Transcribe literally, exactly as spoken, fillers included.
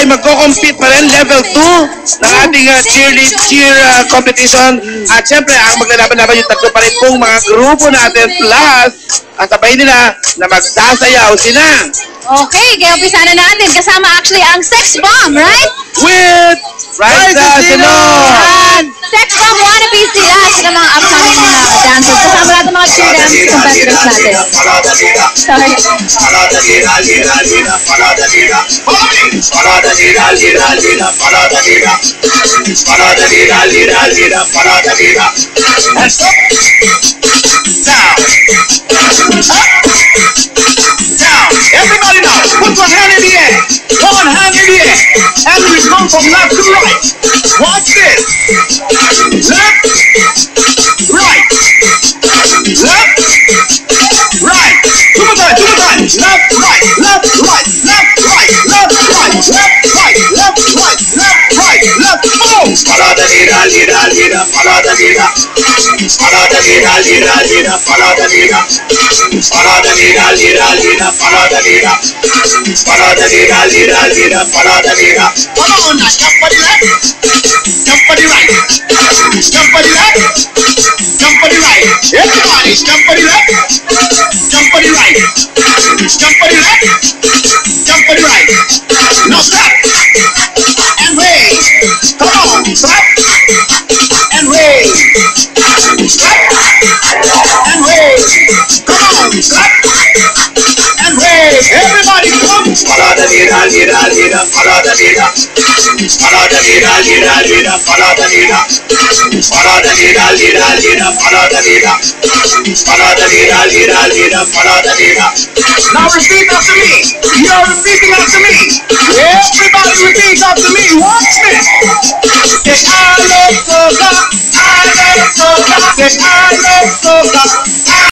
magko-compete pa rin, level two ng ating uh, cheer, cheer uh, competition. At syempre, ang maglalaban-laban yung tatlo pa rin pong mga grupo natin plus ang sabay nila na magsasayaw sila. Okay, kaya umpisa na natin. Kasama actually ang Sex Bomb, right? With Raisa Sino! And Sex Bomb wannabe sila. Sila mga upcoming uh, dancers. Kasama lahat ng mga cheer dance competitors natin. Sorry. Everybody now, put one hand in the air. One hand in the air. And we come from left to right. Watch this. Left, right. Left, right. Two more times, two more times. Left, right, left, right, left, right, left, right, left, right, left, right, left, right, left. Boom! Follow the leader, leader, leader, follow the leader. Follow the leader, leader, leader, follow the leader. Follow the leader, leader, leader, follow the leader. Follow the leader, leader, leader, follow the leader. Come on now, jump for the left, jump for the right, jump for the left, jump for the right. Everybody, jump for the left, jump for the right, jump for the left, jump for the right. Now stop and wave. Come on, stop and wave. Stop and wave. Come on, stop and wave. Everybody come. Follow the leader, leader, leader, follow the leader. Follow the leader, leader, leader, follow the leader. Follow the leader, leader, leader, follow the leader. Follow the leader, leader, leader, follow the leader. Now repeat after me. You're repeating after me. Everybody repeat after me. Watch this. Say I love soca. I love soca. Say I love soca.